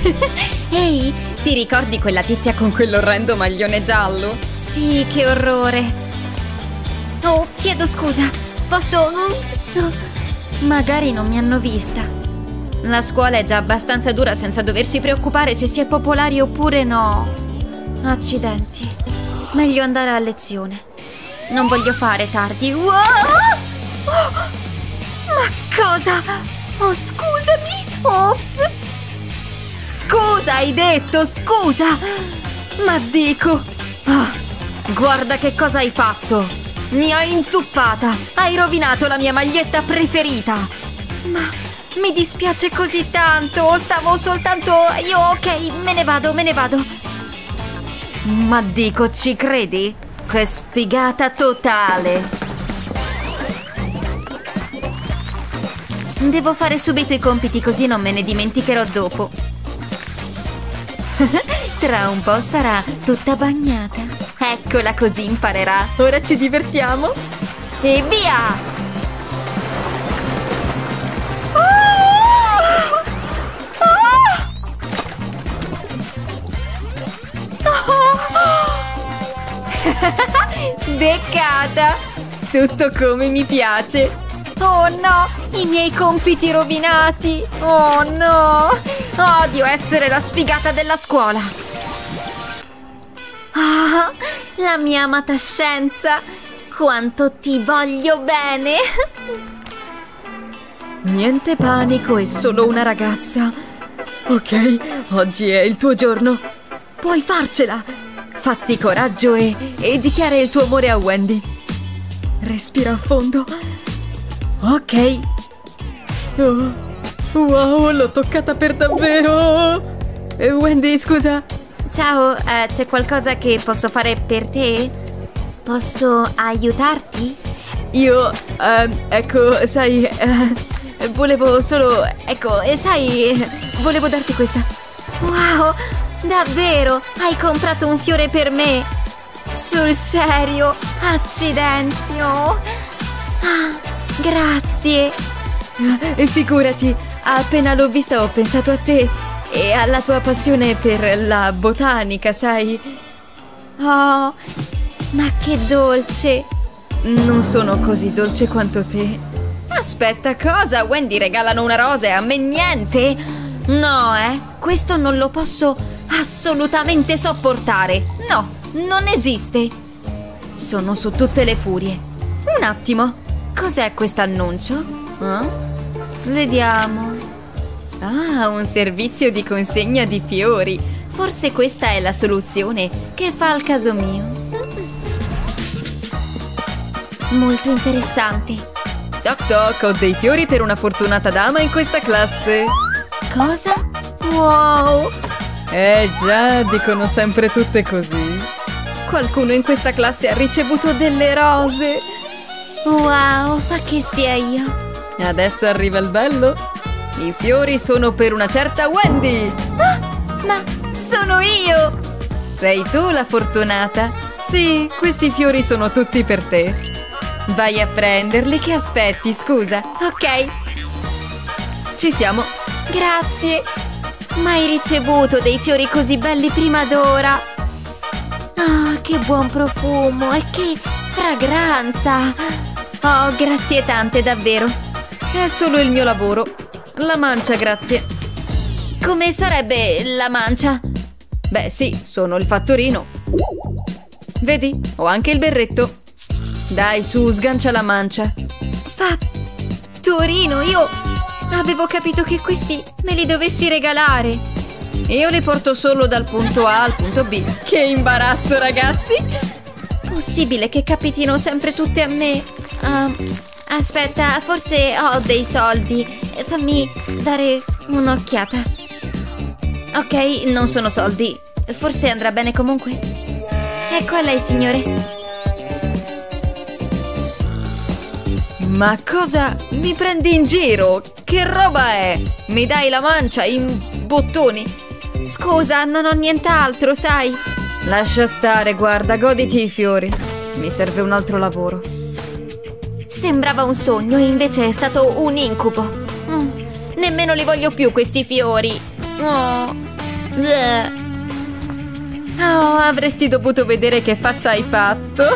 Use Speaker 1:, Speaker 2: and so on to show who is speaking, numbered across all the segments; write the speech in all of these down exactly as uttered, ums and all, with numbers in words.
Speaker 1: Ehi, ti ricordi quella tizia con quell'orrendo maglione giallo? Sì, che orrore. Oh, chiedo scusa. Posso... Oh, magari non mi hanno vista. La scuola è già abbastanza dura senza doversi preoccupare se si è popolari oppure no. Accidenti. Meglio andare a lezione. Non voglio fare tardi. Wow! Oh, ma cosa? Oh, scusami. Ops. Scusa, hai detto, scusa. Ma dico... Oh, guarda che cosa hai fatto. Mi hai inzuppata. Hai rovinato la mia maglietta preferita. Ma mi dispiace così tanto. Stavo soltanto... Io, ok, me ne vado, me ne vado. Ma dico, ci credi? Che sfigata totale. Devo fare subito i compiti così non me ne dimenticherò dopo. Tra un po' sarà tutta bagnata. Eccola, così imparerà. Ora ci divertiamo. E via! Oh! Oh! Oh! Beccata! Tutto come mi piace. Oh no, i miei compiti rovinati. Oh no, odio essere la sfigata della scuola. Ah, la mia amata scienza. Quanto ti voglio bene. Niente panico, è solo una ragazza. Ok, oggi è il tuo giorno. Puoi farcela. Fatti coraggio e, e dichiara il tuo amore a Wendy. Respira a fondo. Ok. Oh, wow, l'ho toccata per davvero. eh, Wendy, scusa. Ciao, eh, c'è qualcosa che posso fare per te? Posso aiutarti? Io, eh, ecco, sai, eh, volevo solo, ecco, e sai, volevo darti questa. Wow, davvero? Hai comprato un fiore per me? Sul serio? Accidenti, oh. Ah, grazie. E figurati, appena l'ho vista ho pensato a te e alla tua passione per la botanica, sai? Oh, ma che dolce. Non sono così dolce quanto te. Aspetta, cosa? Wendy regalano una rosa e a me niente? No, eh, questo non lo posso assolutamente sopportare. No, non esiste. Sono su tutte le furie. Un attimo. Cos'è quest'annuncio? Eh? Vediamo. Ah, un servizio di consegna di fiori. Forse questa è la soluzione che fa al caso mio. Molto interessante. Toc toc, ho dei fiori per una fortunata dama in questa classe. Cosa? Wow! Eh già, dicono sempre tutte così. Qualcuno in questa classe ha ricevuto delle rose. Wow, fa che sia io. Adesso arriva il bello. I fiori sono per una certa Wendy. Ah, ma sono io. Sei tu la fortunata. Sì, questi fiori sono tutti per te. Vai a prenderli, che aspetti, scusa. Ok. Ci siamo. Grazie. Mai ricevuto dei fiori così belli prima d'ora. Ah, che buon profumo e che fragranza. Oh, grazie tante, davvero. È solo il mio lavoro. La mancia, grazie. Come sarebbe la mancia? Beh, sì, sono il fattorino. Vedi, ho anche il berretto. Dai, su, sgancia la mancia. Fattorino, io avevo capito che questi me li dovessi regalare. Io li porto solo dal punto A al punto B. Che imbarazzo, ragazzi. Possibile che capitino sempre tutte a me? Uh, aspetta, forse ho dei soldi. Fammi dare un'occhiata. Ok, non sono soldi. Forse andrà bene comunque. Ecco a lei, signore. Ma cosa? Mi prendi in giro? Che roba è? Mi dai la mancia in bottoni? Scusa, non ho nient'altro, sai? Lascia stare, guarda, goditi i fiori. Mi serve un altro lavoro. Sembrava un sogno e invece è stato un incubo. Mm, nemmeno li voglio più questi fiori. Oh, Bleh. Oh, avresti dovuto vedere che faccia hai fatto.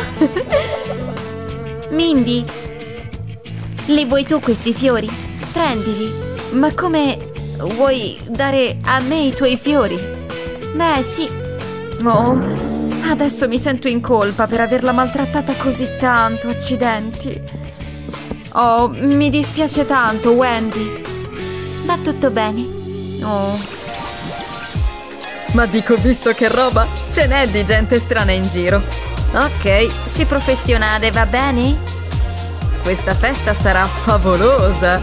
Speaker 2: Mindy, li vuoi tu questi fiori? Prendili.
Speaker 1: Ma come vuoi dare a me i tuoi fiori?
Speaker 2: Beh, sì.
Speaker 1: Oh, adesso mi sento in colpa per averla maltrattata così tanto, accidenti. Oh, mi dispiace tanto, Wendy.
Speaker 2: Va tutto bene.
Speaker 1: Oh. Ma dico, visto che roba, ce n'è di gente strana in giro.
Speaker 2: Ok, sii professionale, va bene?
Speaker 1: Questa festa sarà favolosa.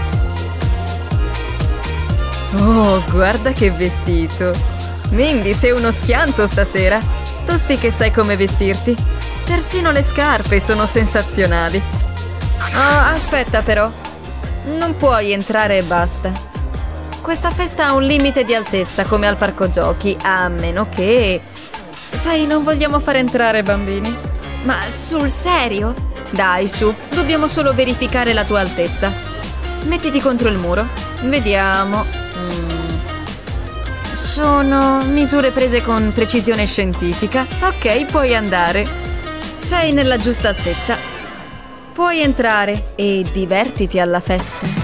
Speaker 1: Oh, guarda che vestito. Mindy, sei uno schianto stasera. Tu sì che sai come vestirti. Persino le scarpe sono sensazionali. Oh, aspetta però. Non puoi entrare e basta. Questa festa ha un limite di altezza, come al parco giochi, a meno che... Sai, non vogliamo far entrare bambini.
Speaker 2: Ma sul serio?
Speaker 1: Dai, su, dobbiamo solo verificare la tua altezza. Mettiti contro il muro. Vediamo. Mm. Sono misure prese con precisione scientifica. Ok, puoi andare. Sei nella giusta altezza. Puoi entrare e divertiti alla festa.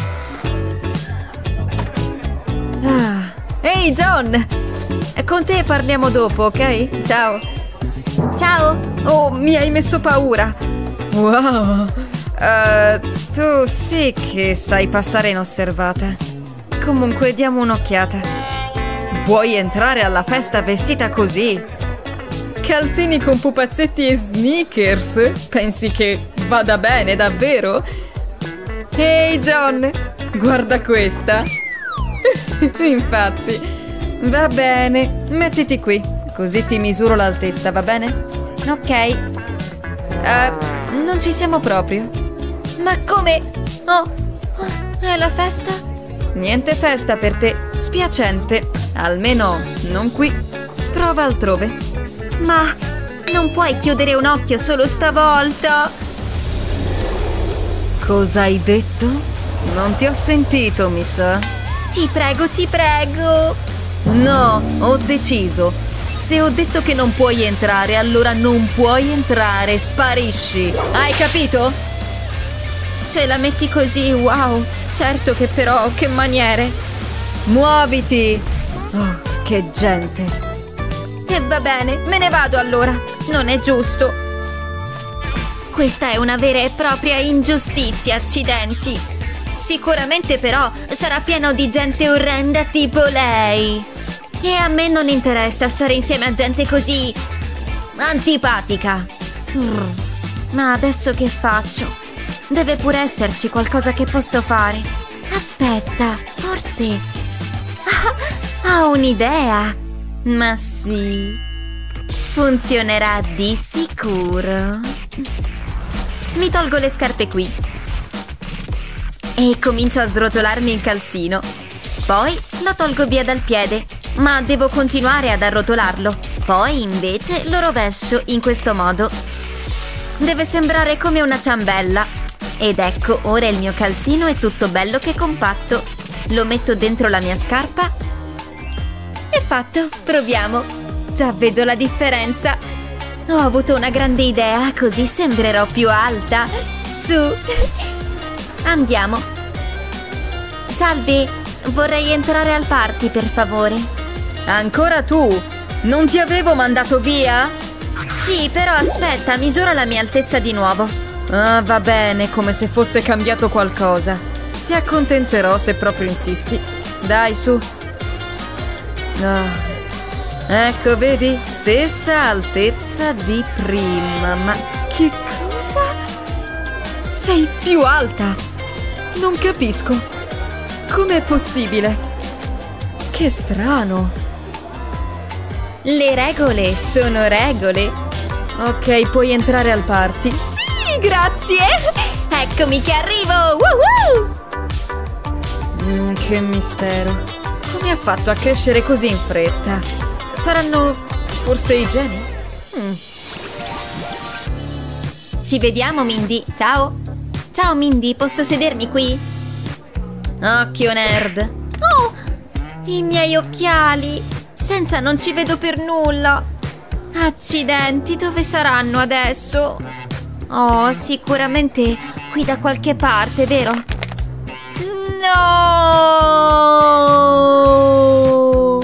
Speaker 1: Ah. Ehi, John! Con te parliamo dopo, ok? Ciao.
Speaker 2: Ciao.
Speaker 1: Oh, mi hai messo paura. Wow. Uh, tu sì che sai passare inosservata. Comunque, diamo un'occhiata. Vuoi entrare alla festa vestita così? Calzini con pupazzetti e sneakers? Pensi che vada bene, davvero? Ehi, John! Guarda questa. Infatti. Va bene, mettiti qui, così ti misuro l'altezza, va bene?
Speaker 2: Ok.
Speaker 1: Uh, non ci siamo proprio.
Speaker 2: Ma come? Oh, è la festa?
Speaker 1: Niente festa per te, spiacente. Almeno non qui. Prova altrove.
Speaker 2: Ma non puoi chiudere un occhio solo stavolta?
Speaker 1: Cosa hai detto? Non ti ho sentito, mi sa.
Speaker 2: Ti prego, ti prego.
Speaker 1: No, ho deciso. Se ho detto che non puoi entrare, allora non puoi entrare, sparisci. Hai capito?
Speaker 2: Se la metti così, wow. Certo che però, che maniere.
Speaker 1: Muoviti. Oh, che gente.
Speaker 2: E va bene, me ne vado allora. Non è giusto. Questa è una vera e propria ingiustizia, accidenti. Sicuramente però sarà pieno di gente orrenda tipo lei. E a me non interessa stare insieme a gente così antipatica. Mm. Ma adesso che faccio? Deve pure esserci qualcosa che posso fare. Aspetta, forse ah, ho un'idea. Ma sì, funzionerà di sicuro. Mi tolgo le scarpe qui e comincio a srotolarmi il calzino. Poi lo tolgo via dal piede, ma devo continuare ad arrotolarlo. Poi invece lo rovescio in questo modo. Deve sembrare come una ciambella. Ed ecco, ora il mio calzino è tutto bello che compatto. Lo metto dentro la mia scarpa. E fatto, proviamo. Già vedo la differenza. Ho avuto una grande idea, così sembrerò più alta. Su. Andiamo. Salve, vorrei entrare al party, per favore.
Speaker 1: Ancora tu? Non ti avevo mandato via?
Speaker 2: Sì, però aspetta, misuro la mia altezza di nuovo.
Speaker 1: Ah, va bene, come se fosse cambiato qualcosa. Ti accontenterò se proprio insisti. Dai, su. Ah. Ecco, vedi? Stessa altezza di prima. Ma che cosa? Sei più alta. Non capisco. Com'è possibile? Che strano.
Speaker 2: Le regole sono regole.
Speaker 1: Ok, puoi entrare al party.
Speaker 2: Sì, grazie. Eccomi che arrivo. Woohoo!
Speaker 1: Mm, che mistero. Come ha fatto a crescere così in fretta? Saranno forse i geni? Mm.
Speaker 2: Ci vediamo, Mindy. Ciao. Ciao, Mindy, posso sedermi qui?
Speaker 1: Occhio nerd.
Speaker 2: Oh, i miei occhiali. Senza non ci vedo per nulla. Accidenti, dove saranno adesso? Oh, sicuramente qui da qualche parte, vero? No!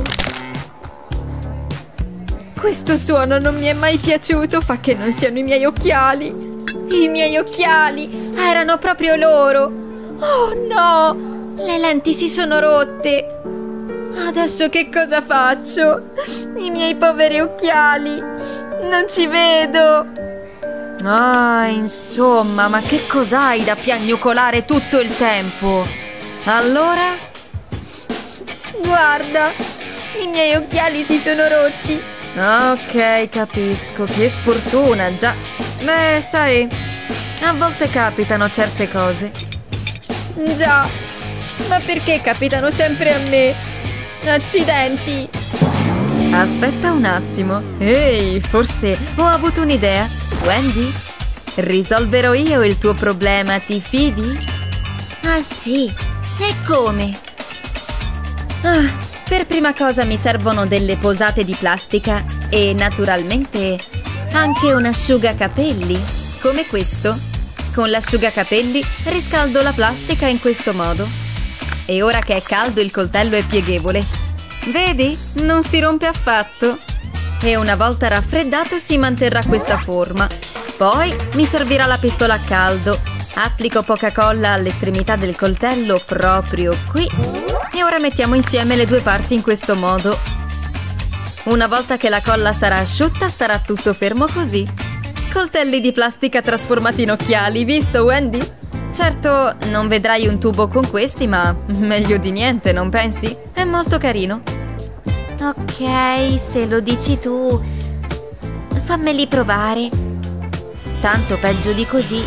Speaker 1: Questo suono non mi è mai piaciuto, fa che non siano i miei occhiali.
Speaker 2: I miei occhiali! Erano proprio loro! Oh no! Le lenti si sono rotte!
Speaker 1: Adesso che cosa faccio? I miei poveri occhiali! Non ci vedo! Ah, insomma, ma che cos'hai da piagnucolare tutto il tempo? Allora?
Speaker 2: Guarda! I miei occhiali si sono rotti!
Speaker 1: Ok, capisco, che sfortuna, già. Beh, sai, a volte capitano certe cose.
Speaker 2: Già, ma perché capitano sempre a me? Accidenti!
Speaker 1: Aspetta un attimo. Ehi, forse ho avuto un'idea. Wendy, risolverò io il tuo problema, ti fidi?
Speaker 2: Ah sì? E come?
Speaker 1: Ah, per prima cosa mi servono delle posate di plastica e naturalmente anche un asciugacapelli, come questo. Con l'asciugacapelli riscaldo la plastica in questo modo. E ora che è caldo il coltello è pieghevole. Vedi? Non si rompe affatto. E una volta raffreddato si manterrà questa forma. Poi mi servirà la pistola a caldo. Applico poca colla all'estremità del coltello proprio qui. E ora mettiamo insieme le due parti in questo modo. Una volta che la colla sarà asciutta starà tutto fermo così. Coltelli di plastica trasformati in occhiali, visto Wendy? Certo, non vedrai un tubo con questi, ma meglio di niente, non pensi? È molto carino.
Speaker 2: Ok, se lo dici tu, fammeli provare.
Speaker 1: Tanto peggio di così.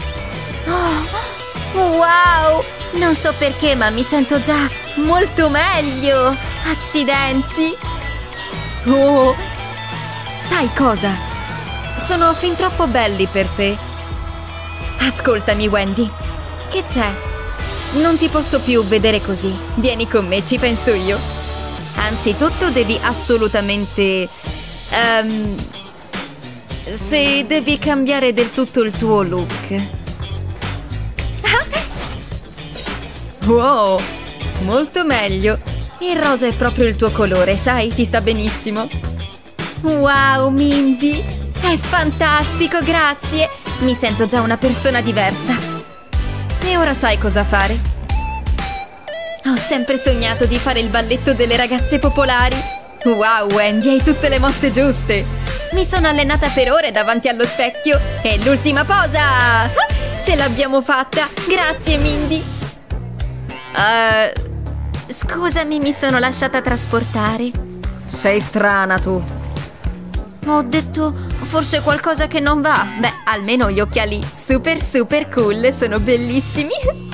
Speaker 2: Oh, wow! Non so perché, ma mi sento già molto meglio. Accidenti!
Speaker 1: Oh, sai cosa? Sono fin troppo belli per te. Ascoltami, Wendy.
Speaker 2: Che c'è?
Speaker 1: Non ti posso più vedere così. Vieni con me, ci penso io. Anzitutto devi assolutamente... Um, se devi cambiare del tutto il tuo look. Wow, molto meglio. Il rosa è proprio il tuo colore, sai? Ti sta benissimo.
Speaker 2: Wow, Mindy! È fantastico, grazie! Mi sento già una persona diversa.
Speaker 1: E ora sai cosa fare?
Speaker 2: Ho sempre sognato di fare il balletto delle ragazze popolari.
Speaker 1: Wow, Wendy, hai tutte le mosse giuste.
Speaker 2: Mi sono allenata per ore davanti allo specchio. E l'ultima posa! Ce l'abbiamo fatta! Grazie, Mindy!
Speaker 1: Uh,
Speaker 2: Scusami, mi sono lasciata trasportare.
Speaker 1: Sei strana tu.
Speaker 2: Ho detto forse qualcosa che non va.
Speaker 1: Beh, almeno gli occhiali super super cool sono bellissimi.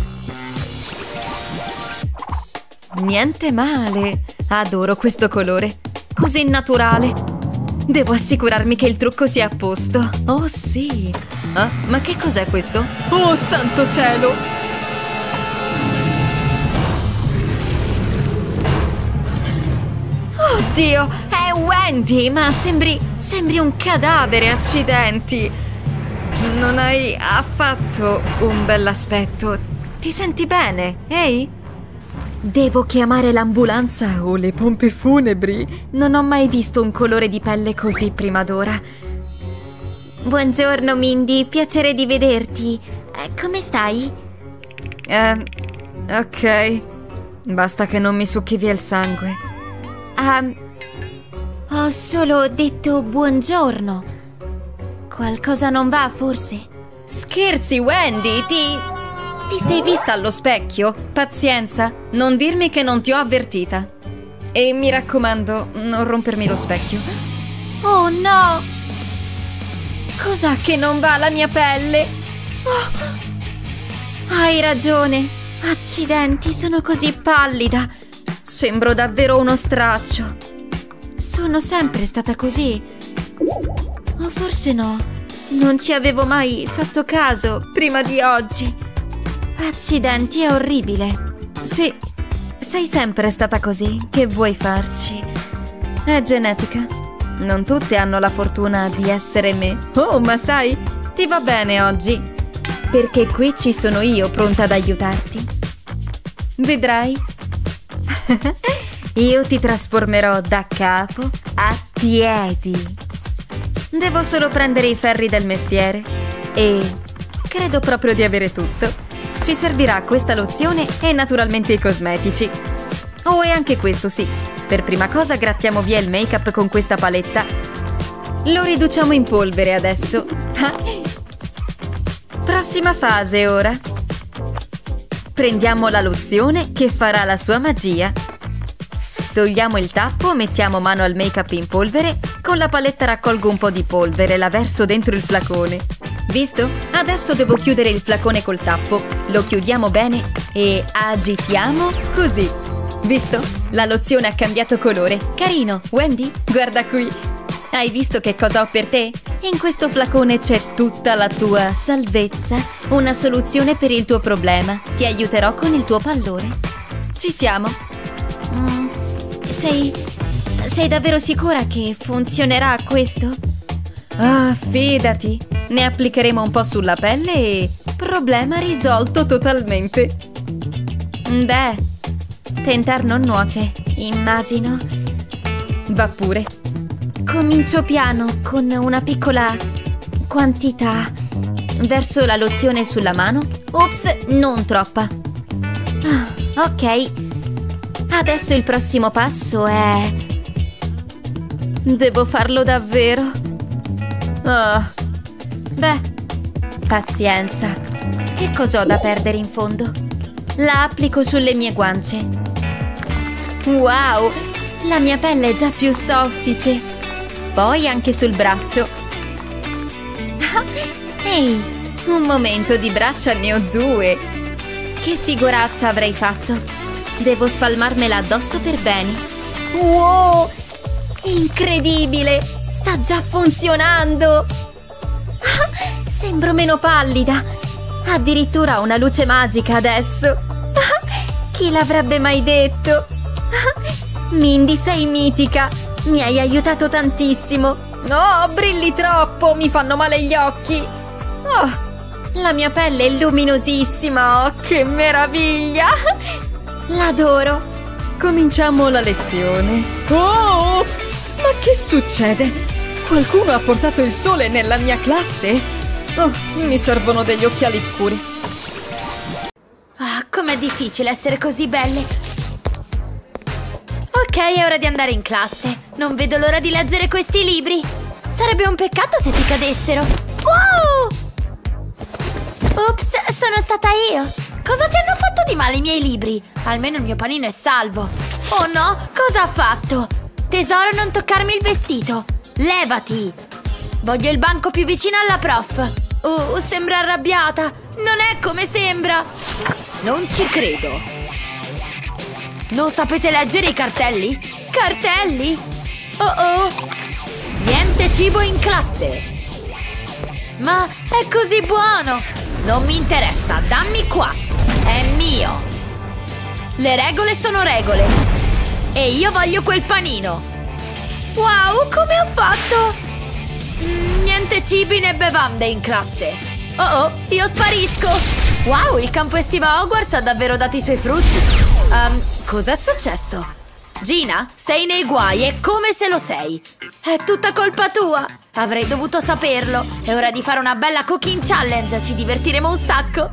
Speaker 1: Niente male. Adoro questo colore. Così naturale. Devo assicurarmi che il trucco sia a posto. Oh sì. Ah, ma che cos'è questo? Oh santo cielo! Oddio, è Wendy, ma sembri, sembri un cadavere, accidenti. Non hai affatto un bell'aspetto. Ti senti bene, ehi? Devo chiamare l'ambulanza o le pompe funebri. Non ho mai visto un colore di pelle così prima d'ora.
Speaker 2: Buongiorno, Mindy, piacere di vederti. Eh, come stai?
Speaker 1: Eh, ok. Basta che non mi succhi via il sangue.
Speaker 2: Um, ho solo detto buongiorno. Qualcosa non va, forse?
Speaker 1: Scherzi, Wendy, ti... ti sei vista allo specchio? Pazienza, non dirmi che non ti ho avvertita. E mi raccomando, non rompermi lo specchio.
Speaker 2: Oh no!
Speaker 1: Cos'ha che non va la mia pelle?
Speaker 2: Oh. Hai ragione. Accidenti, sono così pallida.
Speaker 1: Sembro davvero uno straccio.
Speaker 2: Sono sempre stata così. O forse no. Non ci avevo mai fatto caso prima di oggi. Accidenti, è orribile.
Speaker 1: Sì, sei sempre stata così. Che vuoi farci? È genetica. Non tutte hanno la fortuna di essere me. Oh, ma sai, ti va bene oggi, perché qui ci sono io pronta ad aiutarti. Vedrai. Io ti trasformerò da capo a piedi. Devo solo prendere i ferri del mestiere e credo proprio di avere tutto. Ci servirà questa lozione e naturalmente i cosmetici. Oh, e anche questo, sì. Per prima cosa grattiamo via il make-up con questa paletta. Lo riduciamo in polvere adesso. Prossima fase ora. Prendiamo la lozione che farà la sua magia. Togliamo il tappo, mettiamo mano al make-up in polvere. Con la paletta raccolgo un po' di polvere e la verso dentro il flacone. Visto? Adesso devo chiudere il flacone col tappo. Lo chiudiamo bene e agitiamo così. Visto? La lozione ha cambiato colore. Carino, Wendy, guarda qui. Hai visto che cosa ho per te? In questo flacone c'è tutta la tua salvezza, una soluzione per il tuo problema. Ti aiuterò con il tuo pallore. Ci siamo.
Speaker 2: Mm, sei... sei davvero sicura che funzionerà questo?
Speaker 1: Ah, fidati. Ne applicheremo un po' sulla pelle e... problema risolto totalmente.
Speaker 2: Beh, tentar non nuoce, immagino.
Speaker 1: Va pure.
Speaker 2: Comincio piano, con una piccola quantità. Verso la lozione sulla mano. Ops, non troppa. Ah, ok. Adesso il prossimo passo è...
Speaker 1: devo farlo davvero? Oh.
Speaker 2: Beh, pazienza. Che cos'ho da perdere in fondo? La applico sulle mie guance. Wow, la mia pelle è già più soffice. Poi anche sul braccio. Ehi, un momento, di braccia ne ho due. Che figuraccia avrei fatto. Devo spalmarmela addosso per bene. Wow, incredibile, sta già funzionando. Sembro meno pallida. Addirittura ho una luce magica adesso. Chi l'avrebbe mai detto? Mindy, sei mitica. Mi hai aiutato tantissimo. Oh, brilli troppo, mi fanno male gli occhi. Oh, la mia pelle è luminosissima. Oh, che meraviglia. L'adoro.
Speaker 1: Cominciamo la lezione. Oh, ma che succede? Qualcuno ha portato il sole nella mia classe? Oh, mi servono degli occhiali scuri.
Speaker 3: Ah, com'è difficile essere così belle. Ok, è ora di andare in classe. Non vedo l'ora di leggere questi libri. Sarebbe un peccato se ti cadessero. Wow! Ops, sono stata io. Cosa ti hanno fatto di male i miei libri? Almeno il mio panino è salvo. Oh no, cosa ha fatto? Tesoro, non toccarmi il vestito. Levati. Voglio il banco più vicino alla prof. Oh, sembra arrabbiata. Non è come sembra. Non ci credo. Non sapete leggere i cartelli? Cartelli? Oh oh. Niente cibo in classe. Ma è così buono. Non mi interessa, dammi qua. È mio. Le regole sono regole. E io voglio quel panino. Wow, come ho fatto? Mm, niente cibi né bevande in classe. Oh oh, io sparisco. Wow, il campo estivo a Hogwarts ha davvero dato i suoi frutti. Um, cos'è successo? Gina, sei nei guai e come se lo sei. È tutta colpa tua. Avrei dovuto saperlo. È ora di fare una bella cooking challenge. Ci divertiremo un sacco.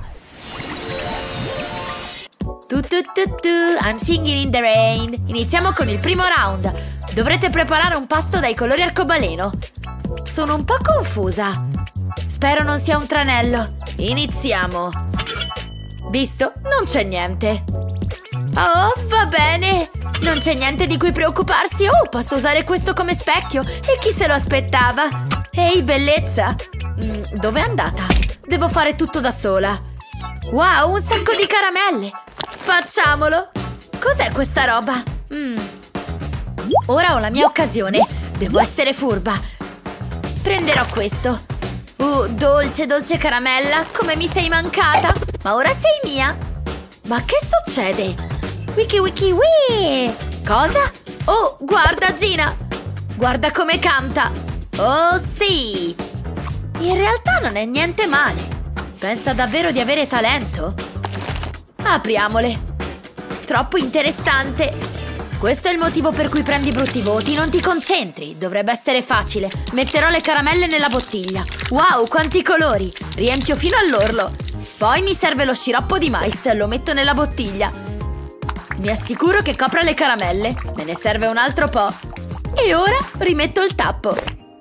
Speaker 3: Tu tu tu tu, I'm singing in the rain. Iniziamo con il primo round. Dovrete preparare un pasto dai colori arcobaleno. Sono un po' confusa. Spero non sia un tranello. Iniziamo. Visto? Non c'è niente. Oh, va bene. Non c'è niente di cui preoccuparsi. Oh, posso usare questo come specchio. E chi se lo aspettava? Ehi, bellezza. Mm, dove è andata? Devo fare tutto da sola. Wow, un sacco di caramelle. Facciamolo. Cos'è questa roba? Mm. Ora ho la mia occasione. Devo essere furba. Prenderò questo. Uh, dolce, dolce caramella. Come mi sei mancata. Ma ora sei mia. Ma che succede? Wiki wiki wii! Cosa? Oh, guarda Gina! Guarda come canta! Oh sì! In realtà non è niente male. Pensa davvero di avere talento? Apriamole. Troppo interessante. Questo è il motivo per cui prendi brutti voti. Non ti concentri. Dovrebbe essere facile. Metterò le caramelle nella bottiglia. Wow, quanti colori! Riempio fino all'orlo. Poi mi serve lo sciroppo di mais. Lo metto nella bottiglia. Mi assicuro che copra le caramelle. Me ne serve un altro po'. E ora rimetto il tappo.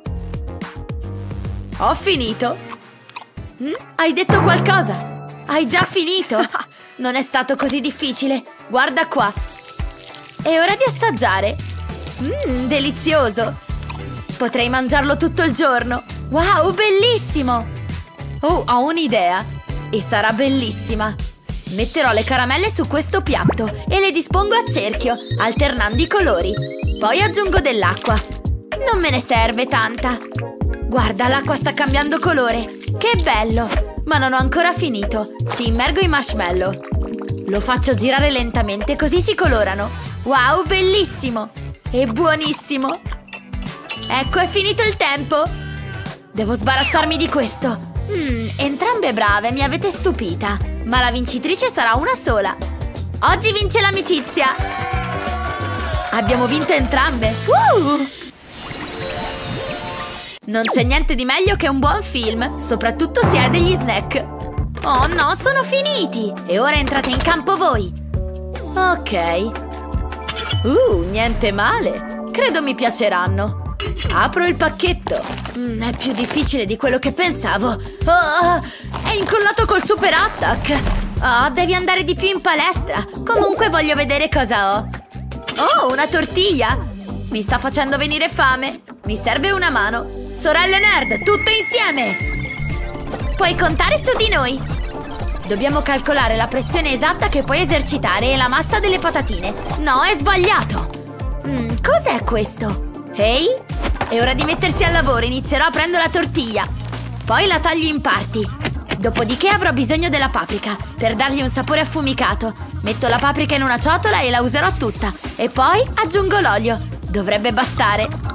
Speaker 3: Ho finito. Mm? Hai detto qualcosa? Hai già finito? Non è stato così difficile. Guarda qua. È ora di assaggiare. Mmm, delizioso. Potrei mangiarlo tutto il giorno. Wow, bellissimo. Oh, ho un'idea. E sarà bellissima. Metterò le caramelle su questo piatto e le dispongo a cerchio, alternando i colori. Poi aggiungo dell'acqua. Non me ne serve tanta. Guarda, l'acqua sta cambiando colore. Che bello! Ma non ho ancora finito. Ci immergo i marshmallow. Lo faccio girare lentamente così si colorano. Wow, bellissimo! E buonissimo! Ecco, è finito il tempo! Devo sbarazzarmi di questo. Mmm, entrambe brave, mi avete stupita. Ma la vincitrice sarà una sola. Oggi vince l'amicizia! Abbiamo vinto entrambe! Uh! Non c'è niente di meglio che un buon film, soprattutto se hai degli snack. Oh no, sono finiti! E ora entrate in campo voi! Ok. Uh, niente male. Credo mi piaceranno. Apro il pacchetto. Mm, è più difficile di quello che pensavo. Oh, è incollato col super attack. Oh, devi andare di più in palestra. Comunque voglio vedere cosa ho. Oh, una tortiglia. Mi sta facendo venire fame. Mi serve una mano. Sorelle nerd, tutte insieme. Puoi contare su di noi. Dobbiamo calcolare la pressione esatta che puoi esercitare e la massa delle patatine. No, è sbagliato. Mm, cos'è questo? Ehi? È ora di mettersi al lavoro. Inizierò aprendo la tortiglia. Poi la taglio in parti. Dopodiché avrò bisogno della paprika per dargli un sapore affumicato. Metto la paprika in una ciotola e la userò tutta. E poi aggiungo l'olio. Dovrebbe bastare.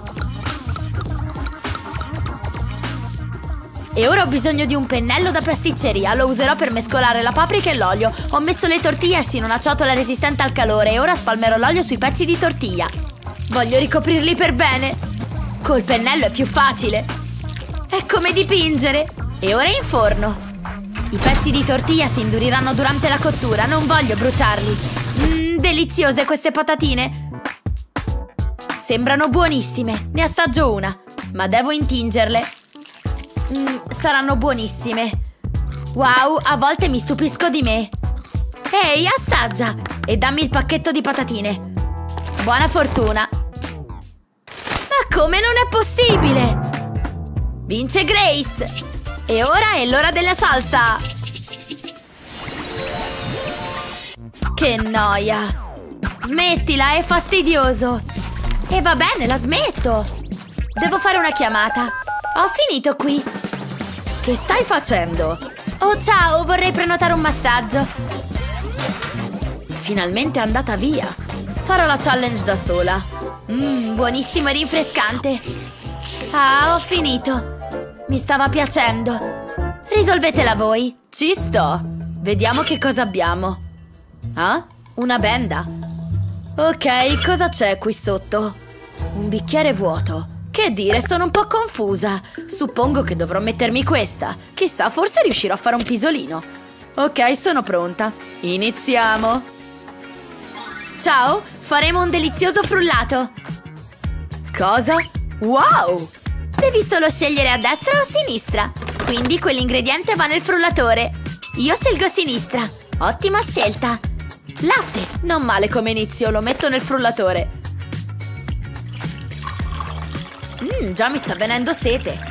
Speaker 3: E ora ho bisogno di un pennello da pasticceria. Lo userò per mescolare la paprika e l'olio. Ho messo le tortillas in una ciotola resistente al calore e ora spalmerò l'olio sui pezzi di tortiglia. Voglio ricoprirli per bene. Col pennello è più facile. È come dipingere. E ora in forno. I pezzi di tortiglia si induriranno durante la cottura. Non voglio bruciarli. Mmm, deliziose queste patatine. Sembrano buonissime. Ne assaggio una. Ma devo intingerle. Mm, saranno buonissime. Wow, a volte mi stupisco di me. Ehi, assaggia e dammi il pacchetto di patatine. Buona fortuna. Ma come, non è possibile? Vince Grace. E ora è l'ora della salsa. Che noia. Smettila, è fastidioso. E va bene, la smetto. Devo fare una chiamata. Ho finito qui. Che stai facendo? Oh, ciao, vorrei prenotare un massaggio. Finalmente è andata via. Farò la challenge da sola. Mmm, buonissimo e rinfrescante. Ah, ho finito. Mi stava piacendo. Risolvetela voi. Ci sto. Vediamo che cosa abbiamo. Ah? Una benda. Ok, cosa c'è qui sotto? Un bicchiere vuoto. Che dire, sono un po' confusa. Suppongo che dovrò mettermi questa. Chissà, forse riuscirò a fare un pisolino. Ok, sono pronta. Iniziamo. Ciao, faremo un delizioso frullato. Cosa? Wow! Devi solo scegliere a destra o a sinistra. Quindi quell'ingrediente va nel frullatore. Io scelgo a sinistra. Ottima scelta. Latte, non male come inizio, lo metto nel frullatore. Mmm, già mi sta venendo sete.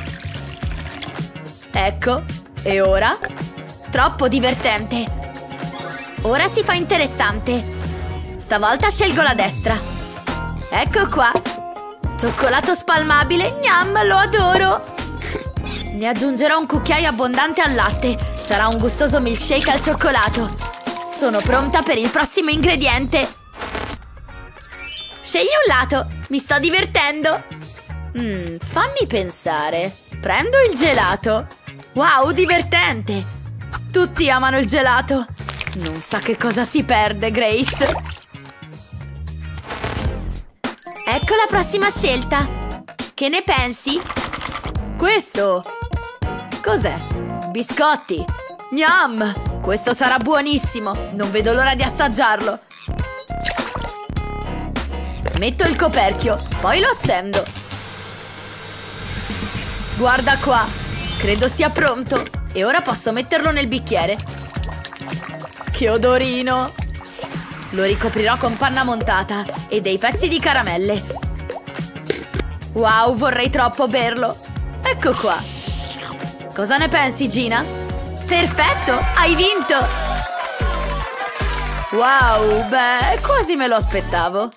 Speaker 3: Ecco, e ora? Troppo divertente. Ora si fa interessante. Stavolta scelgo la destra. Ecco qua. Cioccolato spalmabile, gnam, lo adoro. Ne aggiungerò un cucchiaio abbondante al latte. Sarà un gustoso milkshake al cioccolato. Sono pronta per il prossimo ingrediente. Scegli un lato, mi sto divertendo. Mmm, fammi pensare. Prendo il gelato. Wow, divertente. Tutti amano il gelato. Non sa che cosa si perde, Grace. Ecco la prossima scelta. Che ne pensi? Questo? Cos'è? Biscotti. Gnam! Questo sarà buonissimo. Non vedo l'ora di assaggiarlo. Metto il coperchio, poi lo accendo. Guarda qua. Credo sia pronto. E ora posso metterlo nel bicchiere. Che odorino! Lo ricoprirò con panna montata e dei pezzi di caramelle. Wow, vorrei troppo berlo. Ecco qua. Cosa ne pensi, Gina? Perfetto, hai vinto! Wow, beh, quasi me lo aspettavo.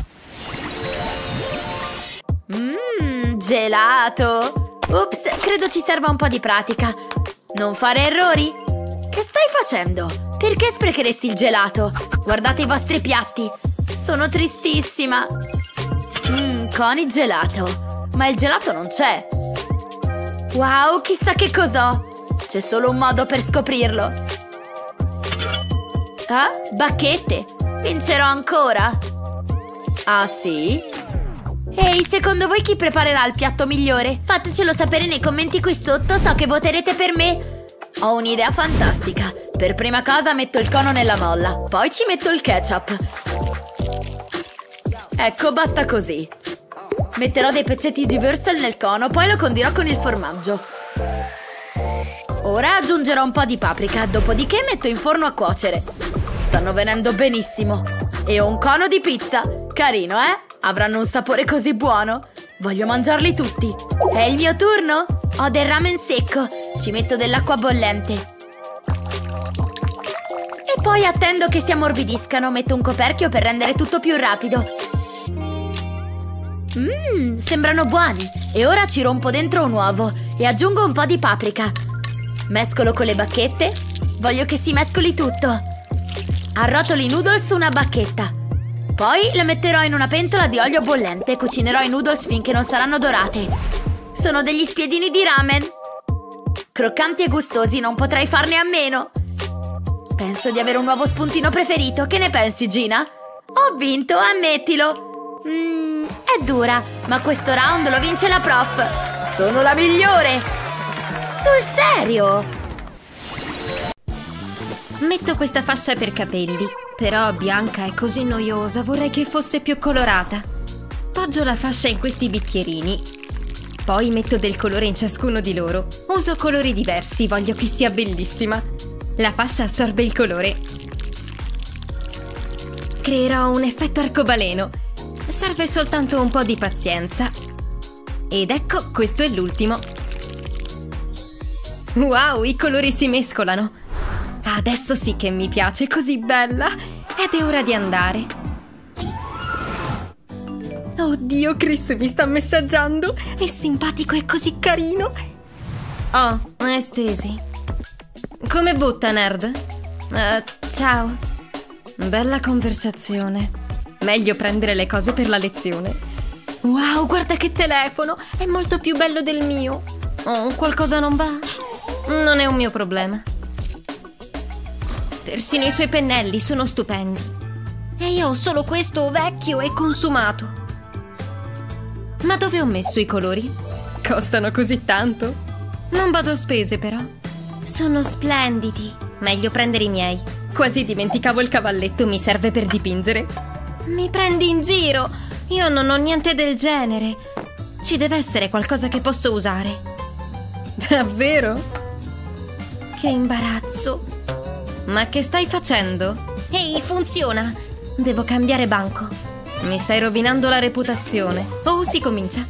Speaker 3: Mmm, gelato! Ups, credo ci serva un po' di pratica. Non fare errori? Che stai facendo? Perché sprecheresti il gelato? Guardate i vostri piatti. Sono tristissima. Mmm, coni gelato. Ma il gelato non c'è. Wow, chissà che cos'ho. C'è solo un modo per scoprirlo. Ah, bacchette. Vincerò ancora? Ah, sì? Ehi, secondo voi chi preparerà il piatto migliore? Fatecelo sapere nei commenti qui sotto, so che voterete per me. Ho un'idea fantastica. Per prima cosa metto il cono nella molla, poi ci metto il ketchup. Ecco, basta così. Metterò dei pezzetti di Würstel nel cono, poi lo condirò con il formaggio. Ora aggiungerò un po' di paprika, dopodiché metto in forno a cuocere. Stanno venendo benissimo. E ho un cono di pizza. Carino, eh? Avranno un sapore così buono. Voglio mangiarli tutti. È il mio turno? Ho del ramen secco. Ci metto dell'acqua bollente. E poi attendo che si ammorbidiscano. Metto un coperchio per rendere tutto più rapido. Mmm, sembrano buoni. E ora ci rompo dentro un uovo e aggiungo un po' di paprika. Mescolo con le bacchette. Voglio che si mescoli tutto. Arrotolo i noodles su una bacchetta. Poi le metterò in una pentola di olio bollente e cucinerò i noodles finché non saranno dorate. Sono degli spiedini di ramen. Croccanti e gustosi, non potrei farne a meno. Penso di avere un nuovo spuntino preferito. Che ne pensi, Gina? Ho vinto, ammettilo. Mmm, è dura, ma questo round lo vince la prof. Sono la migliore. Sul serio?
Speaker 2: Metto questa fascia per capelli, però bianca è così noiosa, vorrei che fosse più colorata. Poggio la fascia in questi bicchierini. Poi metto del colore in ciascuno di loro. Uso colori diversi, voglio che sia bellissima. La fascia assorbe il colore. Creerò un effetto arcobaleno. Serve soltanto un po' di pazienza. Ed ecco, questo è l'ultimo. Wow, i colori si mescolano. Adesso sì che mi piace, così bella. Ed è ora di andare. Oddio, Chris mi sta messaggiando. È simpatico e così carino. Oh, è Stacy. Come butta, nerd? Uh, ciao. Bella conversazione. Meglio prendere le cose per la lezione. Wow, guarda che telefono. È molto più bello del mio. Oh, qualcosa non va? Non è un mio problema. Persino i suoi pennelli sono stupendi. E io ho solo questo vecchio e consumato. Ma dove ho messo i colori? Costano così tanto? Non vado a spese, però. Sono splendidi. Meglio prendere i miei. Quasi dimenticavo il cavalletto, mi serve per dipingere. Mi prendi in giro? Io non ho niente del genere. Ci deve essere qualcosa che posso usare. Davvero? Che imbarazzo. Ma che stai facendo? Ehi, funziona! Devo cambiare banco. Mi stai rovinando la reputazione. Oh, si comincia.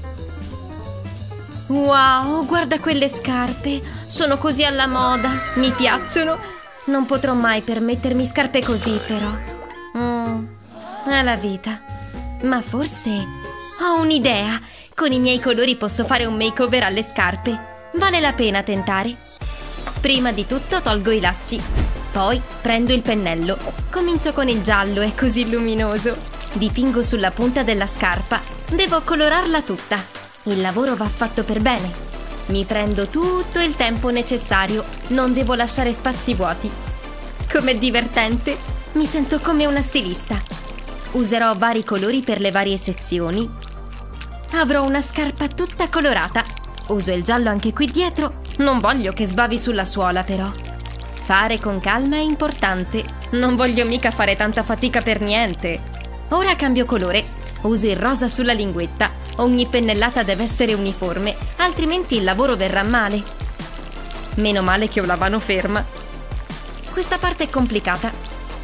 Speaker 2: Wow, guarda quelle scarpe. Sono così alla moda. Mi piacciono. Non potrò mai permettermi scarpe così, però. Mm, è la vita. Ma forse ho un'idea. Con i miei colori posso fare un makeover alle scarpe. Vale la pena tentare. Prima di tutto tolgo i lacci. Poi prendo il pennello. Comincio con il giallo, è così luminoso. Dipingo sulla punta della scarpa. Devo colorarla tutta. Il lavoro va fatto per bene. Mi prendo tutto il tempo necessario. Non devo lasciare spazi vuoti. Com'è divertente! Mi sento come una stilista. Userò vari colori per le varie sezioni. Avrò una scarpa tutta colorata. Uso il giallo anche qui dietro. Non voglio che sbavi sulla suola, però. Fare con calma è importante. Non voglio mica fare tanta fatica per niente. Ora cambio colore. Uso il rosa sulla linguetta. Ogni pennellata deve essere uniforme, altrimenti il lavoro verrà male. Meno male che ho la mano ferma. Questa parte è complicata.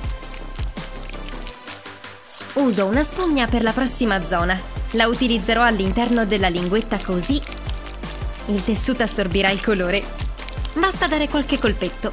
Speaker 2: Uso una spugna per la prossima zona. La utilizzerò all'interno della linguetta così. Il tessuto assorbirà il colore. Basta dare qualche colpetto.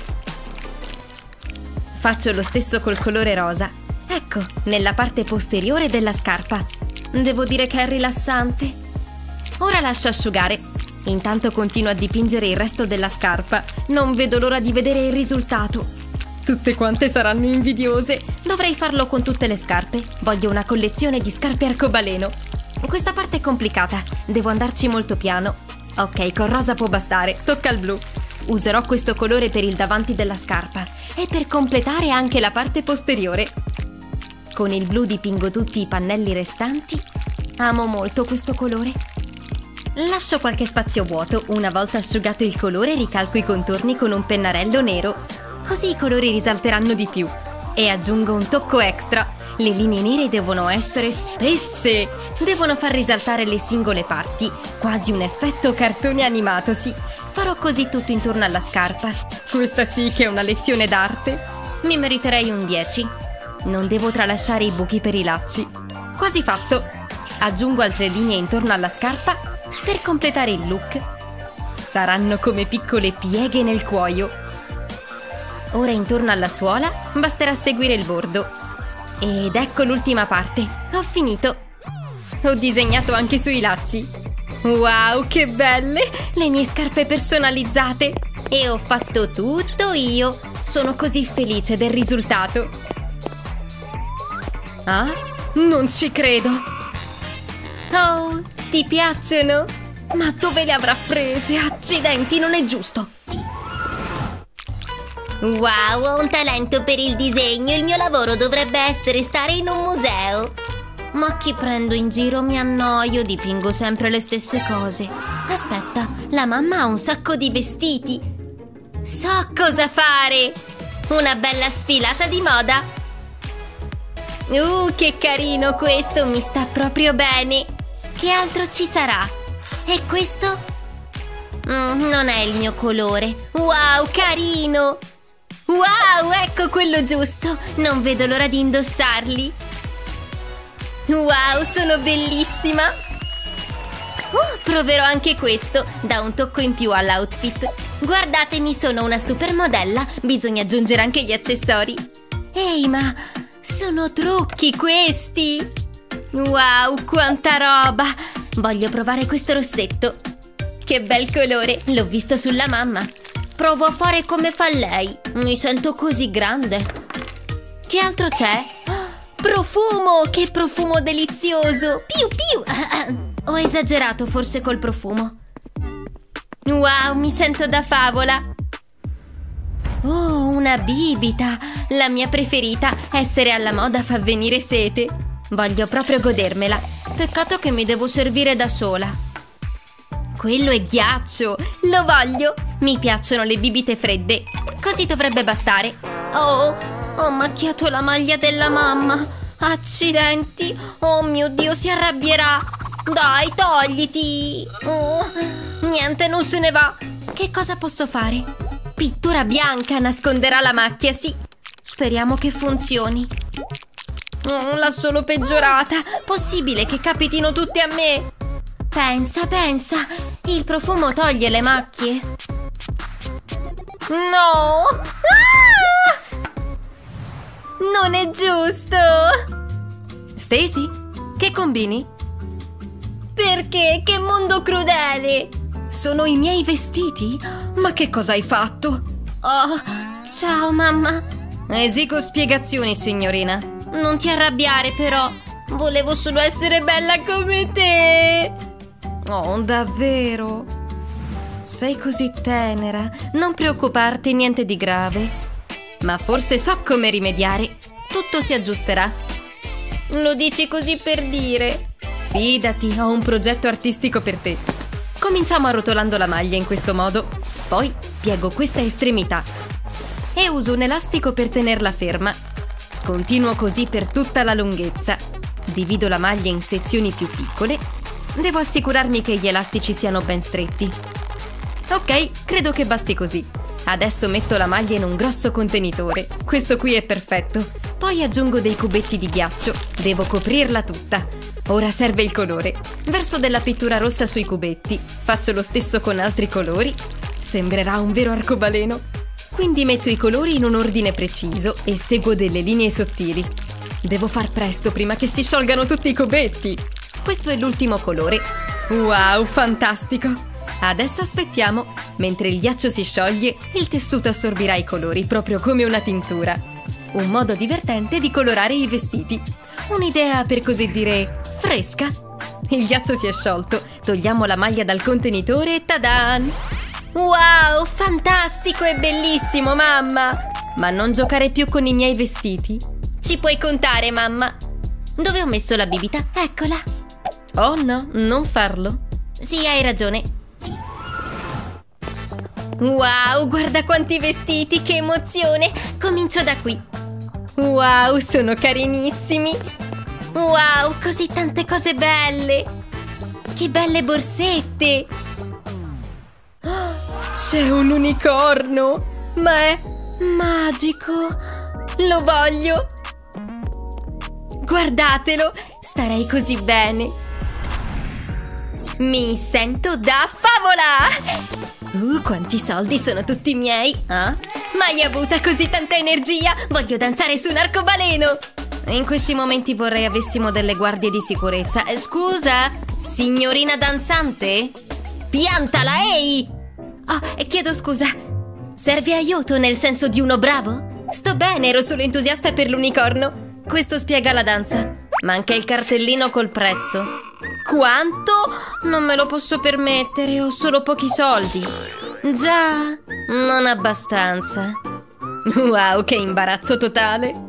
Speaker 2: Faccio lo stesso col colore rosa. Ecco, nella parte posteriore della scarpa. Devo dire che è rilassante. Ora lascio asciugare. Intanto continuo a dipingere il resto della scarpa. Non vedo l'ora di vedere il risultato. Tutte quante saranno invidiose. Dovrei farlo con tutte le scarpe. Voglio una collezione di scarpe arcobaleno. Questa parte è complicata. Devo andarci molto piano. Ok, con rosa può bastare. Tocca il blu. Userò questo colore per il davanti della scarpa e per completare anche la parte posteriore. Con il blu dipingo tutti i pannelli restanti. Amo molto questo colore. Lascio qualche spazio vuoto. Una volta asciugato il colore, ricalco i contorni con un pennarello nero. Così i colori risalteranno di più. E aggiungo un tocco extra. Le linee nere devono essere spesse. Devono far risaltare le singole parti. Quasi un effetto cartone animato, sì. Farò così tutto intorno alla scarpa. Questa sì che è una lezione d'arte. Mi meriterei un dieci. Non devo tralasciare i buchi per i lacci. Quasi fatto. Aggiungo altre linee intorno alla scarpa per completare il look. Saranno come piccole pieghe nel cuoio. Ora intorno alla suola basterà seguire il bordo. Ed ecco l'ultima parte. Ho finito. Ho disegnato anche sui lacci. Wow, che belle! Le mie scarpe personalizzate. E ho fatto tutto io. Sono così felice del risultato. Ah? Non ci credo. Oh, ti piacciono? Ma dove le avrà prese? Accidenti, non è giusto.
Speaker 3: Wow, ho un talento per il disegno. Il mio lavoro dovrebbe essere stare in un museo. Ma chi prendo in giro? Mi annoio, dipingo sempre le stesse cose. Aspetta, la mamma ha un sacco di vestiti. So cosa fare! Una bella sfilata di moda. Uh, che carino questo, mi sta proprio bene. Che altro ci sarà? E questo? Mm, non è il mio colore. Wow, carino! Wow, ecco quello giusto! Non vedo l'ora di indossarli. Wow, sono bellissima! Uh, proverò anche questo, dà un tocco in più all'outfit. Guardatemi, sono una supermodella, bisogna aggiungere anche gli accessori. Ehi, ma sono trucchi questi! Wow, quanta roba! Voglio provare questo rossetto. Che bel colore, l'ho visto sulla mamma. Provo a fare come fa lei, mi sento così grande. Che altro c'è? Profumo! Che profumo delizioso! Piu piu! Ho esagerato forse col profumo. Wow, mi sento da favola! Oh, una bibita! La mia preferita! Essere alla moda fa venire sete! Voglio proprio godermela! Peccato che mi devo servire da sola! Quello è ghiaccio! Lo voglio! Mi piacciono le bibite fredde! Così dovrebbe bastare! Oh, ho macchiato la maglia della mamma! Accidenti! Oh mio Dio, si arrabbierà! Dai, togliti! Oh, niente, non se ne va! Che cosa posso fare? Pittura bianca nasconderà la macchia, sì! Speriamo che funzioni! Oh, l'ha solo peggiorata! Possibile che capitino tutte a me! Pensa, pensa! Il profumo toglie le macchie! No! Ah! Non è giusto!
Speaker 2: Stacy, che combini?
Speaker 3: Perché? Che mondo crudele!
Speaker 2: Sono i miei vestiti? Ma che cosa hai fatto?
Speaker 3: Oh, ciao mamma!
Speaker 2: Esigo spiegazioni, signorina.
Speaker 3: Non ti arrabbiare però.
Speaker 2: Volevo solo essere bella come te.
Speaker 1: Oh, davvero? Sei così tenera. Non preoccuparti, niente di grave. Ma forse so come rimediare. Tutto si aggiusterà.
Speaker 2: Lo dici così per dire.
Speaker 1: Fidati, ho un progetto artistico per te. Cominciamo arrotolando la maglia in questo modo. Poi piego questa estremità e uso un elastico per tenerla ferma. Continuo così per tutta la lunghezza. Divido la maglia in sezioni più piccole. Devo assicurarmi che gli elastici siano ben stretti. Ok, credo che basti così. Adesso metto la maglia in un grosso contenitore. Questo qui è perfetto. Poi aggiungo dei cubetti di ghiaccio. Devo coprirla tutta. Ora serve il colore. Verso della pittura rossa sui cubetti. Faccio lo stesso con altri colori. Sembrerà un vero arcobaleno. Quindi metto i colori in un ordine preciso e seguo delle linee sottili. Devo far presto prima che si sciolgano tutti i cubetti. Questo è l'ultimo colore. Wow, fantastico! Adesso aspettiamo. Mentre il ghiaccio si scioglie, il tessuto assorbirà i colori proprio come una tintura. Un modo divertente di colorare i vestiti. Un'idea per così dire fresca. Il ghiaccio si è sciolto. Togliamo la maglia dal contenitore e tadan!
Speaker 2: Wow, fantastico e bellissimo, mamma!
Speaker 1: Ma non giocare più con i miei vestiti?
Speaker 2: Ci puoi contare, mamma. Dove ho messo la bibita? Eccola.
Speaker 1: Oh no, non farlo.
Speaker 2: Sì, hai ragione. Wow, guarda quanti vestiti, che emozione! Comincio da qui.
Speaker 1: Wow, sono carinissimi.
Speaker 2: Wow, così tante cose belle. Che belle borsette.
Speaker 1: C'è un unicorno. Ma è magico. Lo voglio. Guardatelo, starei così bene.
Speaker 2: Mi sento da favola.
Speaker 1: Uh, quanti soldi, sono tutti miei.
Speaker 2: Eh? Mai avuta così tanta energia. Voglio danzare su un arcobaleno.
Speaker 1: In questi momenti vorrei avessimo delle guardie di sicurezza. eh, Scusa, signorina danzante?
Speaker 2: Piantala, ehi!
Speaker 1: Oh, chiedo scusa.
Speaker 2: Serve aiuto nel senso di uno bravo?
Speaker 1: Sto bene, ero solo entusiasta per l'unicorno. Questo spiega la danza. Manca il cartellino col prezzo.
Speaker 2: Quanto?
Speaker 1: Non me lo posso permettere, ho solo pochi soldi.
Speaker 2: Già,
Speaker 1: non abbastanza. Wow, che imbarazzo totale.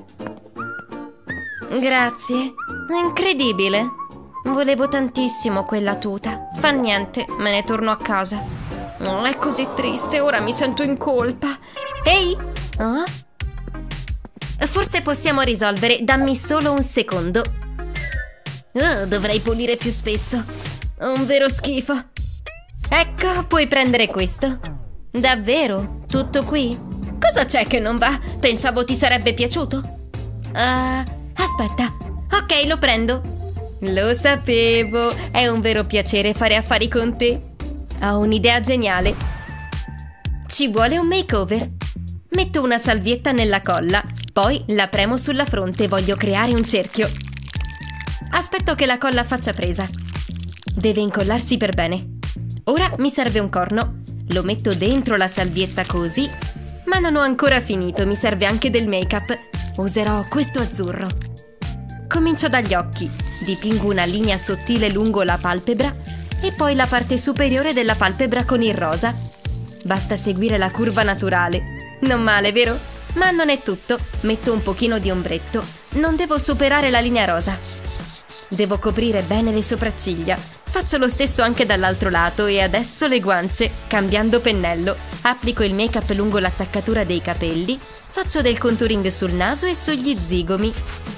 Speaker 1: Grazie, è incredibile. Volevo tantissimo quella tuta. Fa niente, me ne torno a casa. Oh, è così triste, ora mi sento in colpa.
Speaker 2: Ehi!
Speaker 1: Oh? Forse possiamo risolvere, dammi solo un secondo. Oh, dovrei pulire più spesso. Un vero schifo. Ecco, puoi prendere questo. Davvero? Tutto qui? Cosa c'è che non va? Pensavo ti sarebbe piaciuto. Uh, aspetta. Ok, lo prendo. Lo sapevo. È un vero piacere fare affari con te. Ho un'idea geniale. Ci vuole un makeover. Metto una salvietta nella colla. Poi la premo sulla fronte, voglio creare un cerchio. Aspetto che la colla faccia presa. Deve incollarsi per bene. Ora mi serve un corno. Lo metto dentro la salvietta così. Ma non ho ancora finito, mi serve anche del make-up. Userò questo azzurro. Comincio dagli occhi. Dipingo una linea sottile lungo la palpebra e poi la parte superiore della palpebra con il rosa. Basta seguire la curva naturale. Non male, vero? Ma non è tutto. Metto un pochino di ombretto. Non devo superare la linea rosa. Devo coprire bene le sopracciglia. Faccio lo stesso anche dall'altro lato e adesso le guance. Cambiando pennello. Applico il make-up lungo l'attaccatura dei capelli. Faccio del contouring sul naso e sugli zigomi.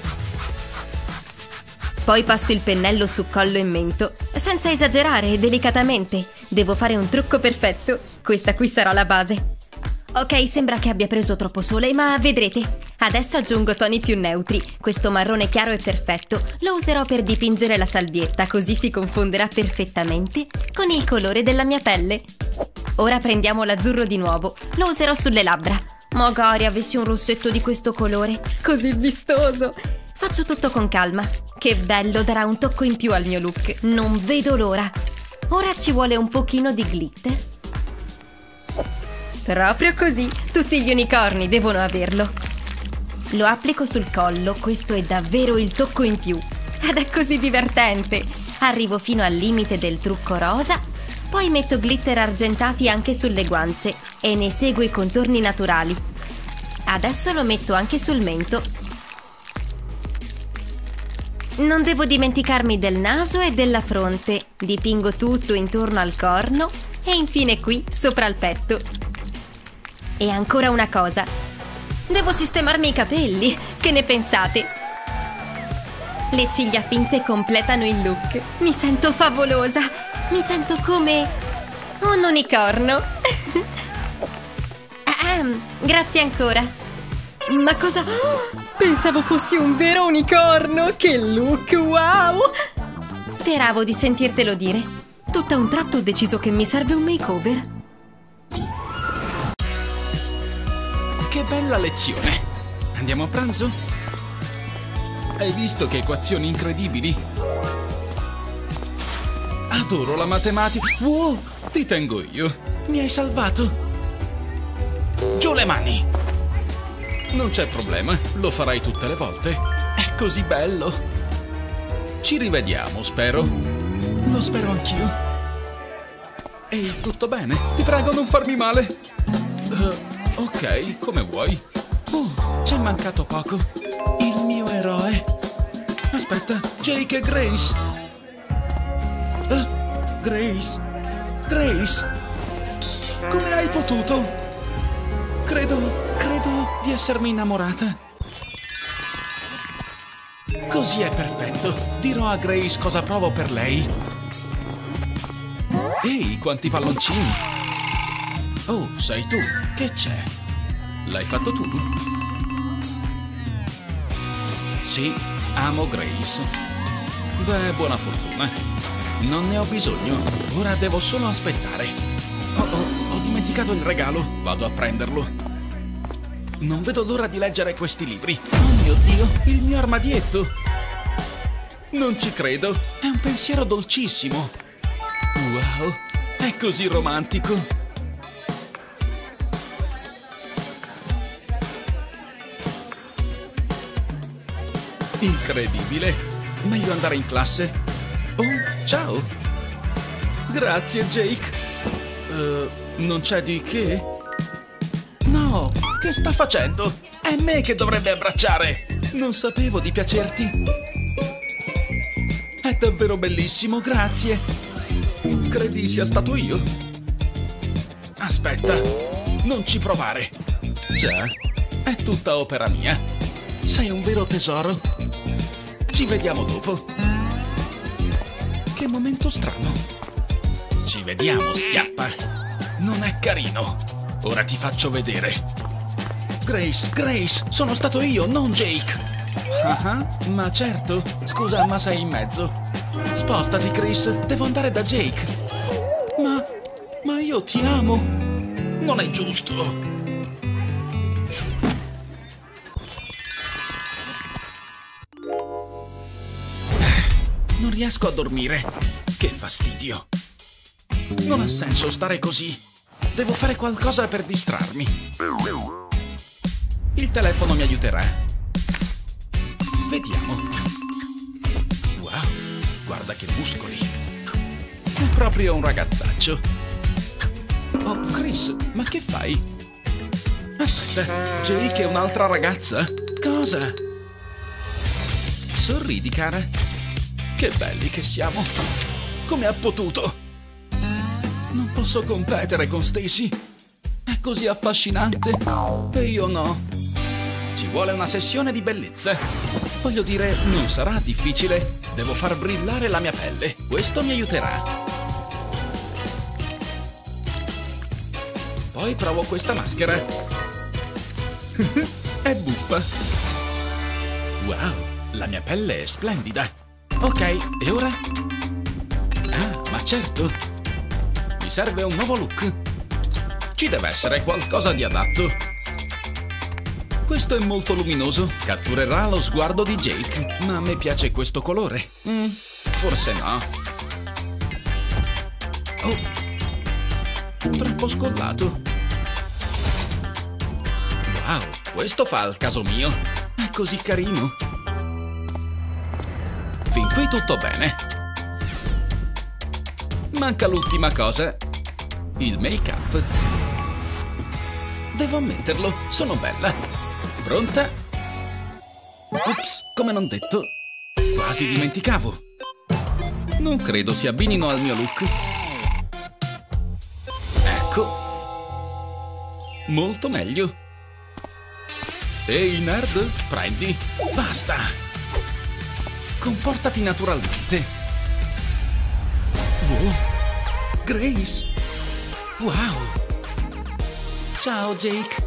Speaker 1: Poi passo il pennello su collo e mento. Senza esagerare, delicatamente. Devo fare un trucco perfetto. Questa qui sarà la base. Ok, sembra che abbia preso troppo sole, ma vedrete. Adesso aggiungo toni più neutri. Questo marrone chiaro è perfetto. Lo userò per dipingere la salvietta, così si confonderà perfettamente con il colore della mia pelle. Ora prendiamo l'azzurro di nuovo. Lo userò sulle labbra. Magari avessi un rossetto di questo colore. Così vistoso. Faccio tutto con calma. Che bello, darà un tocco in più al mio look. Non vedo l'ora. Ora ci vuole un pochino di glitter. Proprio così, tutti gli unicorni devono averlo. Lo applico sul collo, questo è davvero il tocco in più.
Speaker 2: ed è così divertente. Arrivo fino al limite del trucco rosa, poi metto glitter argentati anche sulle guance e ne seguo i contorni naturali. Adesso lo metto anche sul mento. Non devo dimenticarmi del naso e della fronte. Dipingo tutto intorno al corno e infine qui, sopra il petto. E ancora una cosa. Devo sistemarmi i capelli. Che ne pensate? Le ciglia finte completano il look. Mi sento favolosa. Mi sento come un unicorno. Grazie ancora.
Speaker 1: Ma cosa? Pensavo fossi un vero unicorno! Che look, wow!
Speaker 2: Speravo di sentirtelo dire.
Speaker 1: Tutto a un tratto ho deciso che mi serve un makeover.
Speaker 4: Che bella lezione! Andiamo a pranzo? Hai visto che equazioni incredibili? Adoro la matematica! Wow! Ti tengo io! Mi hai salvato! Giù le mani! Non c'è problema, lo farai tutte le volte. È così bello! Ci rivediamo, spero. Lo spero anch'io. Ehi, tutto bene? Ti prego, non farmi male. Uh, ok, come vuoi. Uh, c'è mancato poco. Il mio eroe. Aspetta, Jake e Grace. Uh, Grace. Grace. Come hai potuto? Credo, credo di essermi innamorata. Così è perfetto. Dirò a Grace cosa provo per lei. Ehi, quanti palloncini. Oh, sei tu. Che c'è? L'hai fatto tu? Sì, amo Grace. Beh, buona fortuna. Non ne ho bisogno. Ora devo solo aspettare. Oh, oh. Ho dimenticato il regalo, vado a prenderlo. Non vedo l'ora di leggere questi libri. Oh mio Dio, il mio armadietto. Non ci credo, è un pensiero dolcissimo. Wow, è così romantico. Incredibile. Meglio andare in classe. Oh, ciao. Grazie, Jake. Uh, non c'è di che? No, che sta facendo? È me che dovrebbe abbracciare! Non sapevo di piacerti. È davvero bellissimo, grazie. Credi sia stato io? Aspetta, non ci provare. Già, è tutta opera mia. Sei un vero tesoro. Ci vediamo dopo. Che momento strano. Ci vediamo, schiappa. Non è carino. Ora ti faccio vedere. Grace, Grace, sono stato io, non Jake. Ah, uh-huh, ma certo. Scusa, ma sei in mezzo. Spostati, Chris. Devo andare da Jake. Ma... ma io ti amo. Non è giusto. Non riesco a dormire. Che fastidio. Non ha senso stare così. Devo fare qualcosa per distrarmi. Il telefono mi aiuterà. Vediamo. Wow, guarda che muscoli. È proprio un ragazzaccio. Oh, Chris, ma che fai? Aspetta, Jake è un'altra ragazza? Cosa? Sorridi, cara. Che belli che siamo. Come ha potuto? Non posso competere con Stacy. È così affascinante. E io no. Ci vuole una sessione di bellezza. Voglio dire, non sarà difficile. Devo far brillare la mia pelle. Questo mi aiuterà. Poi provo questa maschera. È buffa. Wow, la mia pelle è splendida. Ok, e ora? Ah, ma certo. Mi serve un nuovo look. Ci deve essere qualcosa di adatto. Questo è molto luminoso. Catturerà lo sguardo di Jake. Ma a me piace questo colore. Mm, forse no. Oh. Troppo scollato. Wow, questo fa al caso mio. È così carino. Fin qui tutto bene. Manca l'ultima cosa. Il make-up. Devo ammetterlo, sono bella. Pronta? Ops, come non detto. Quasi dimenticavo. Non credo si abbinino al mio look. Ecco. Molto meglio. Ehi, nerd, prendi. Basta. Comportati naturalmente. Wow. Grace. Wow. Ciao, Jake.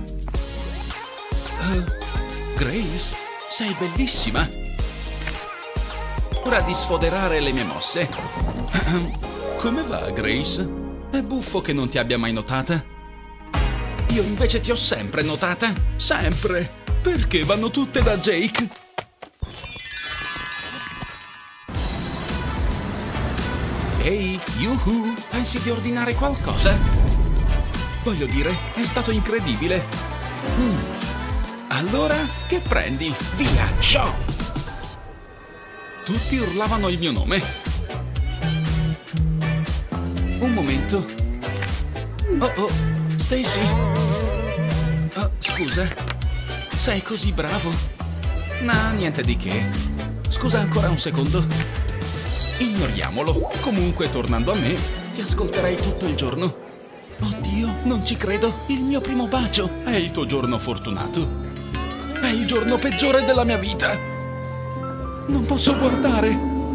Speaker 4: Uh, Grace, sei bellissima. Ora di sfoderare le mie mosse. Come va, Grace? È buffo che non ti abbia mai notata. Io invece ti ho sempre notata. Sempre. Perché vanno tutte da Jake? Ehi, yuhu, pensi di ordinare qualcosa? Voglio dire, è stato incredibile. Mm. Allora, che prendi? Via, show! Tutti urlavano il mio nome. Un momento. Oh oh, Stacy. Oh, scusa. Sei così bravo. No, niente di che. Scusa ancora un secondo. Ignoriamolo. Comunque, tornando a me, ti ascolterei tutto il giorno. Oddio, non ci credo. Il mio primo bacio. È il tuo giorno fortunato. È il giorno peggiore della mia vita. Non posso guardare.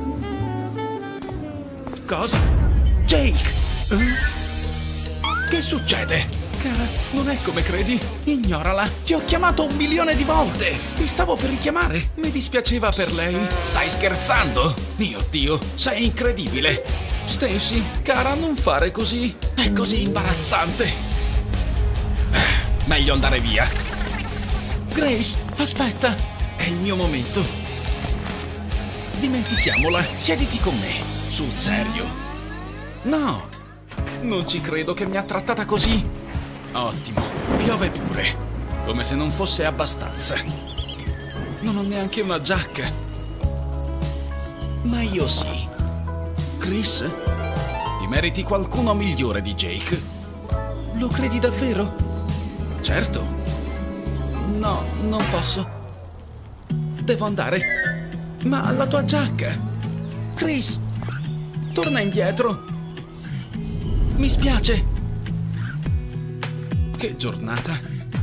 Speaker 4: Cosa? Jake! Eh? Che succede? Cara, non è come credi. Ignorala. Ti ho chiamato un milione di volte. Ti stavo per richiamare. Mi dispiaceva per lei. Stai scherzando? Mio Dio, sei incredibile. Stacy, cara, non fare così. È così imbarazzante. Meglio andare via. Grace, aspetta. È il mio momento. Dimentichiamola. Siediti con me. Sul serio. No. Non ci credo che mi ha trattata così. Ottimo. Piove pure. Come se non fosse abbastanza. Non ho neanche una giacca. Ma io sì. Chris, ti meriti qualcuno migliore di Jake. Lo credi davvero? Certo. No, non posso. Devo andare. Ma la tua giacca. Chris, torna indietro. Mi spiace. Che giornata.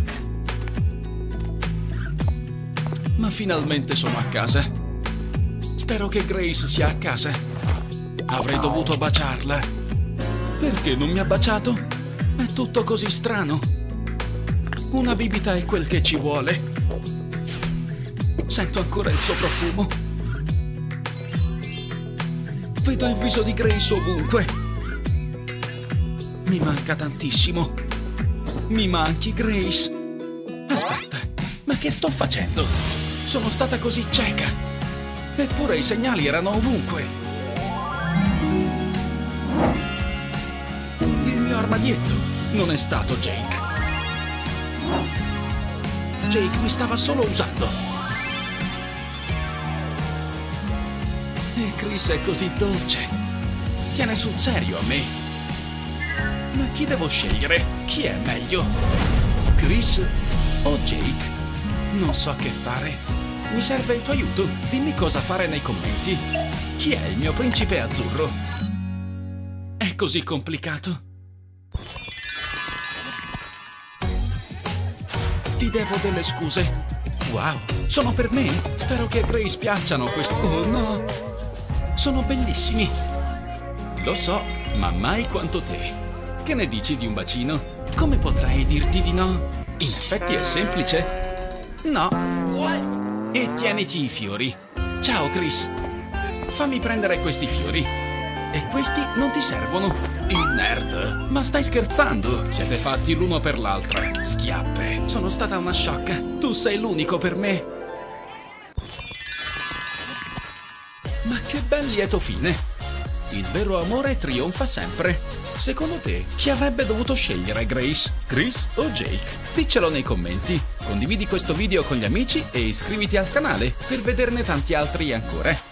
Speaker 4: Ma finalmente sono a casa. Spero che Grace sia a casa. Avrei dovuto baciarla. Perché non mi ha baciato? È tutto così strano. Una bibita è quel che ci vuole. Sento ancora il suo profumo. Vedo il viso di Grace ovunque. Mi manca tantissimo. Mi manchi, Grace. Aspetta, ma che sto facendo? Sono stata così cieca. Eppure i segnali erano ovunque. Il mio armadietto non è stato Jake. Jake mi stava solo usando. E Chris è così dolce. Tiene sul serio a me. Ma chi devo scegliere? Chi è meglio? Chris o Jake? Non so che fare. Mi serve il tuo aiuto. Dimmi cosa fare nei commenti. Chi è il mio principe azzurro? È così complicato. Ti devo delle scuse. Wow, sono per me? Spero che a Grace piacciono questi... Oh no! Sono bellissimi. Lo so, ma mai quanto te. Che ne dici di un bacino? Come potrei dirti di no? In effetti è semplice. No. E tieniti i fiori. Ciao, Chris. Fammi prendere questi fiori. E questi non ti servono. Il nerd. Ma stai scherzando? Siete fatti l'uno per l'altra. Schiappe. Sono stata una sciocca. Tu sei l'unico per me. Ma che bel lieto fine. Il vero amore trionfa sempre. Secondo te, chi avrebbe dovuto scegliere Grace, Chris o Jake? Diccelo nei commenti. Condividi questo video con gli amici e iscriviti al canale per vederne tanti altri ancora.